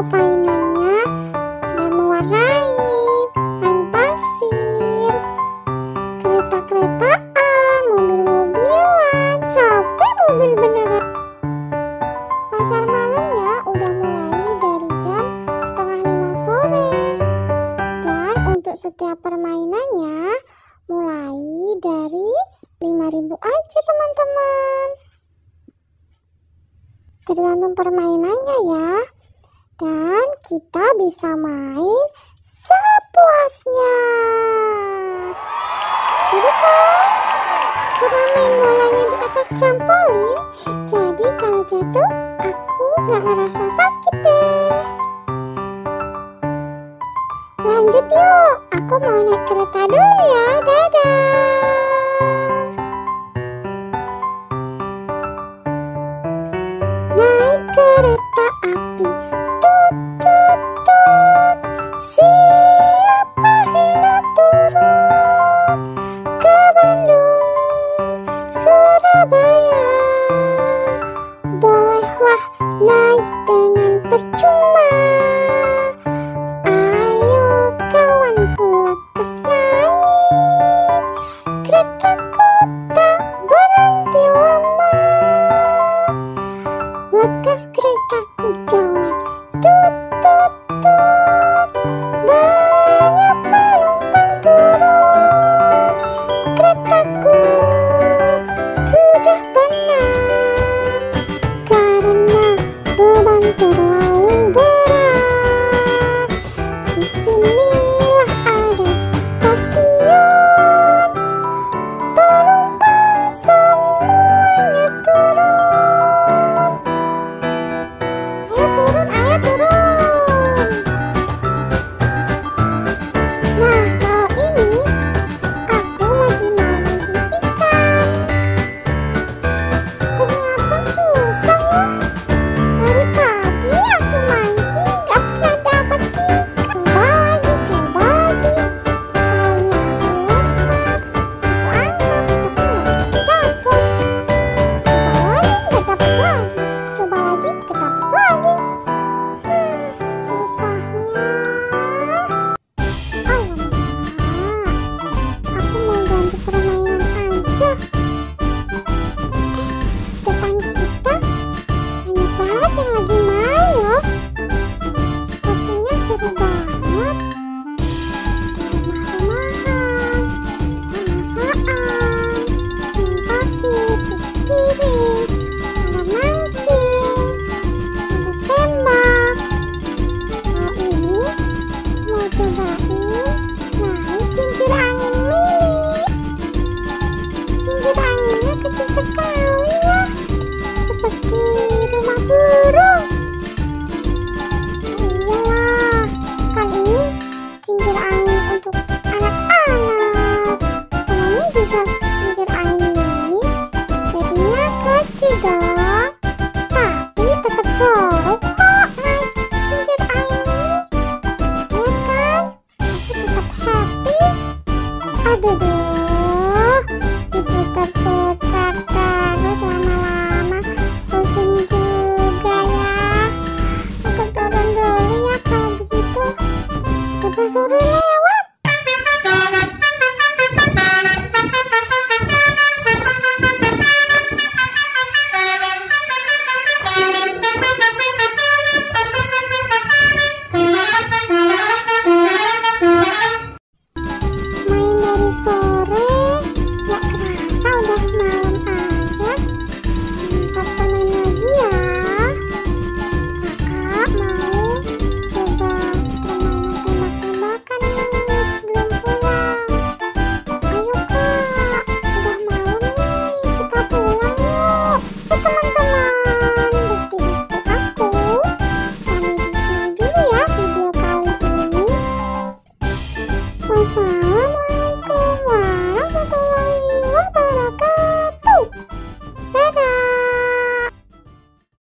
mainannya ada mewarnai, main pasir, kereta-keretaan, mobil-mobilan, sampai mobil beneran. Pasar malamnya udah mulai dari jam 4:30 sore. Dan untuk setiap permainannya mulai dari 5.000 aja teman-teman. Tergantung permainannya ya. Dan kita bisa main sepuasnya. Seru kan? Karena main bolanya di atas trampolin, jadi kalau jatuh aku gak ngerasa sakit deh. Lanjut yuk, aku mau naik kereta dulu ya. Dadah. Naik kereta api, tut tut tut. Siapa hendak turun ke Bandung, Surabaya? Bolehlah naik dengan percuma. Ayo kawanku lekas naik, keretaku tak berhenti lama. Lekas keretaku jalan, tut tut tut. Banyak penumpang turun, keretaku sudah penat karena beban terlalu berat. Disinilah ada stasiun, penumpang semuanya turun. Ayo turun, ayo turun. Nah, kalau ini aku lagi mau mancing ikan. Ternyata susah ya. Dari tadi aku mancing gak pernah dapat ikan. Coba lagi. Kayaknya aku lempar, aku angkat, tapi gak dapet. Coba lagi, gak dapet lagi. Coba lagi, gak dapet lagi. Susahnya. Alamak, aku mau ganti permainan aja. Depan kita banyak banget yang lagi main loh.